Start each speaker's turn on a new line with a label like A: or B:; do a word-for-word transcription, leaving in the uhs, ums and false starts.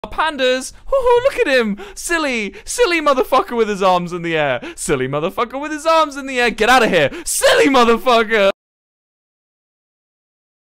A: Pandas. Oh, look at him. Silly, silly motherfucker with his arms in the air. Silly motherfucker with his arms in the air. Get out of here. Silly motherfucker.